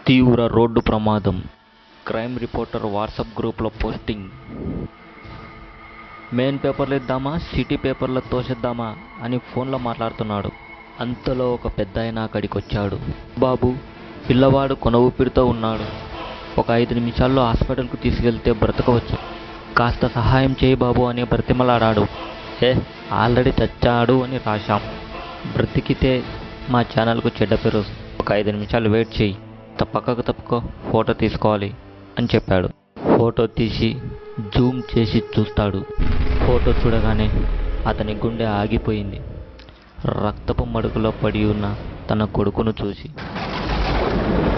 తీవ్ర రోడ్డు ప్రమాదం. Crime reporter WhatsApp గ్రూప్లో పోస్టింగ్. మెయిన్ పేపర్లు ఇద్దామా, సిటీ పేపర్లో తోసేద్దామా అని ఫోన్లో మాట్లాడుతున్నాడు. అంతలో ఒక పెద్దాయన అక్కడికి వచ్చాడు. బాబు, పిల్లవాడు కొన ఊపిరితో ఉన్నాడు. ఒక 5 నిమిషాల్లో హాస్పిటల్కు తీసుకెళ్తే బ్రతకవచ్చు. కాస్త సహాయం చేయి బాబు అని బ్రతిమలాడాడు. ఆల్రెడీ చచ్చాడు అని రాశాం. బ్రతికితే మా ఛానల్కు చెడ్డ పేరు. ఒక 5 నిమిషాలు వెయిట్ చేయి, పక్కకు తప్పుకో, ఫోటో తీసుకోవాలి అని చెప్పాడు. ఫోటో తీసి జూమ్ చేసి చూస్తాడు. ఫోటో చూడగానే అతని గుండె ఆగిపోయింది. రక్తపు మడుగులో పడి ఉన్న తన కొడుకును చూసి